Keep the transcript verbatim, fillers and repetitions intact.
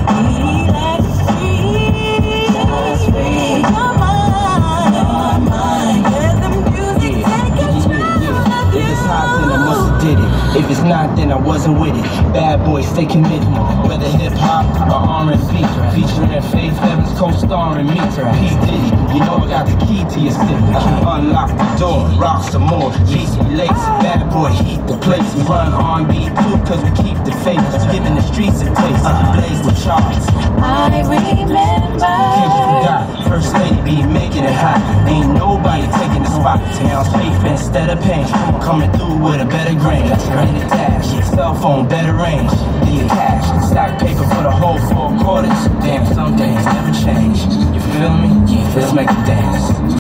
Electric, just free your mind, your mind. Let the music take control of you. If it's hot, then I must have did it. If it's not, then I wasn't with it. Bad boy, stay committed. Whether hip hop or R and B, featuring Faith Evans co-starring me. P Diddy, you know I got the key to your city. Unlock the door, rock some more. G C Lace, bad boy, heat the place. We run R and B too, cause we keep the faith. Giving the streets a taste. Blaze with charts. I remember. Can't you forgot, First Lady be making it hot. Ain't nobody taking the spot. Town's faith instead of pain. Coming through with a better grain. Ready to dash. Cell phone, better range. Do your cash. Stack paper for the whole four quarters. Damn, some days never change. You feel me? Let's make a dance.